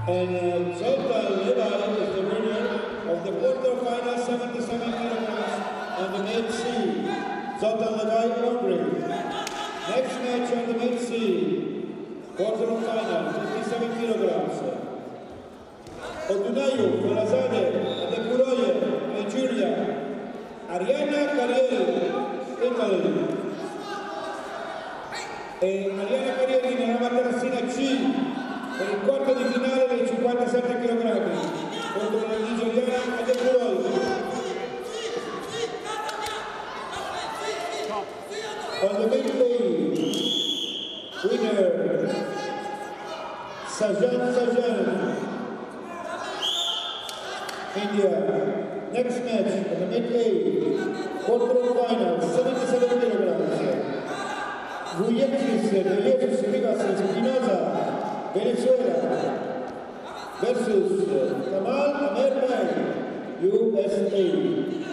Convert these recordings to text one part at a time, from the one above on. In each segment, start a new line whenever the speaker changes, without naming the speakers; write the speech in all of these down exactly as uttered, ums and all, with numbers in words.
And uh, Zoltan Levi is the winner of the quarterfinal seventy-seven kilograms on the main C. Zoltan Levi, Hungary. Next match on the main C, quarterfinal, fifty-seven kilograms. Odunayu, Felazade, Adekuroye, Nigeria. Ariana Carrieri, Italy. E Ariana Carrieri nella materassina C per il quarto di finale dei cinquantasette chilogrammi contro la nigeriana Adekuroye. On the big stage, winner Sajan Sajan, India. Next match on the mid-weight, quarter-final, seventy-seven kilograms. Vujekis de Jesus Rivas Espinosa, Venezuela, versus Kamal Amer, U S A.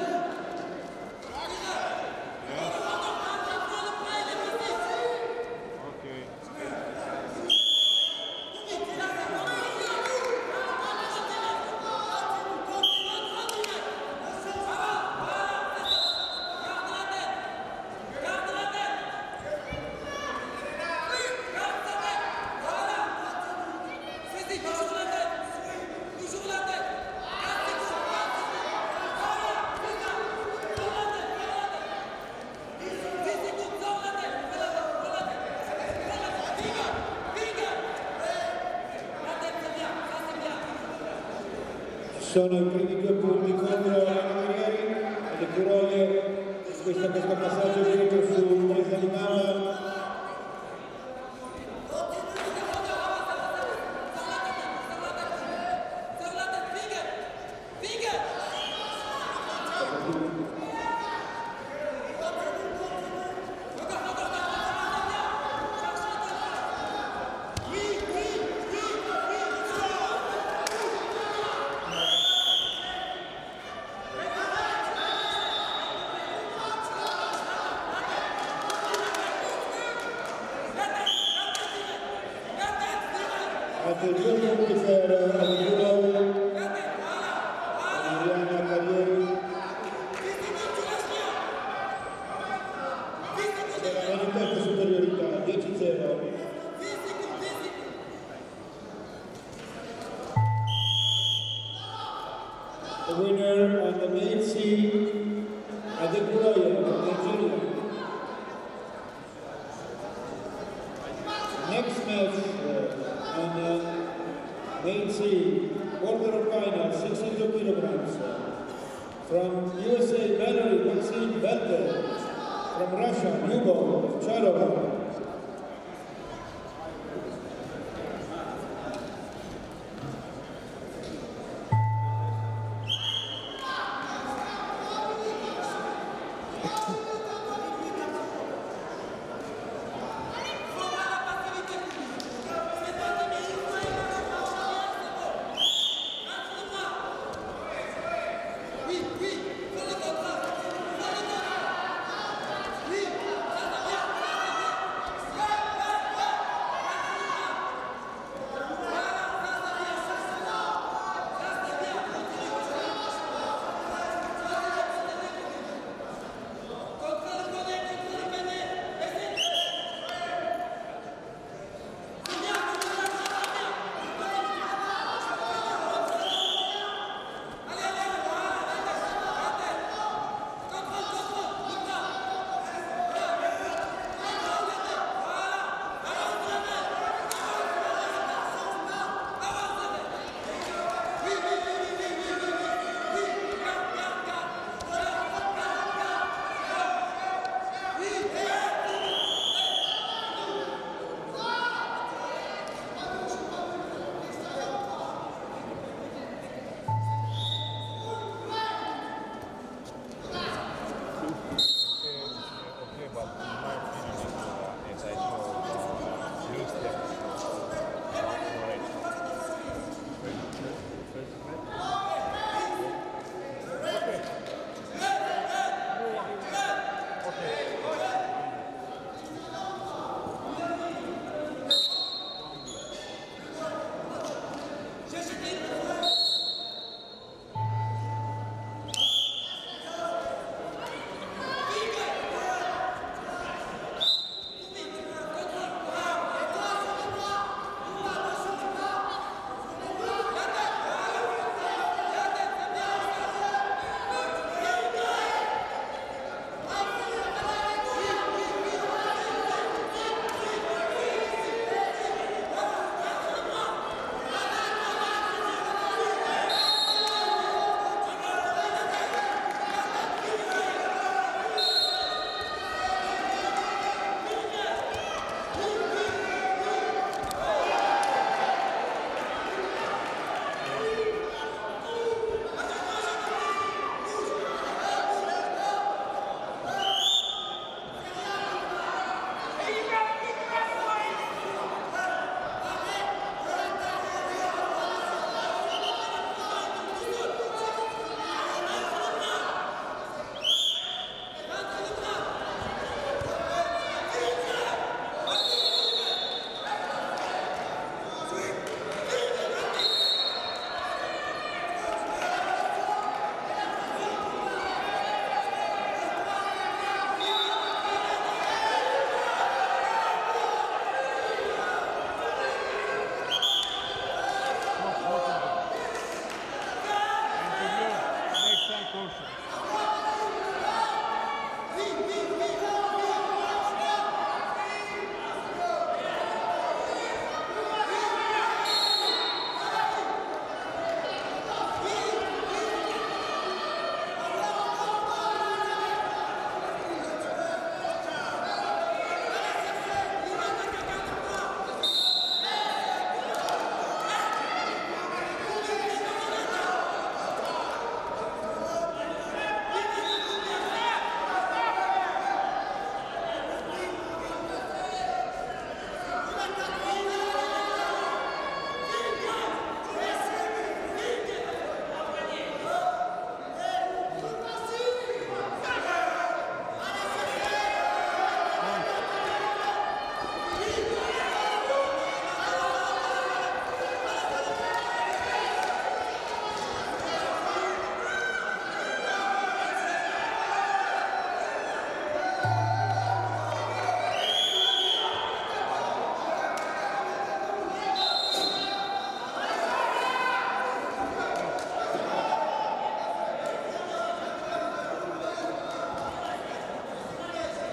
Sono i primi due punti contro Ariana Carrieri e Adekuroye, questo, questo passaggio diretto su presa di mano. Altri due punti per Adekuroye, Ariana Carrieri. Era in terza superiorità, dieci zero. The winner on the main C, Adekuroye from Nigeria. Next match uh, on the main C, quarter-final, sixty-two kilograms. From U S A, Valerie Maxine Belter. From Russia, Hugo Charova.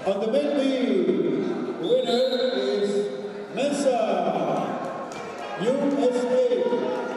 On the mid B, the winner is Mensa, U S A.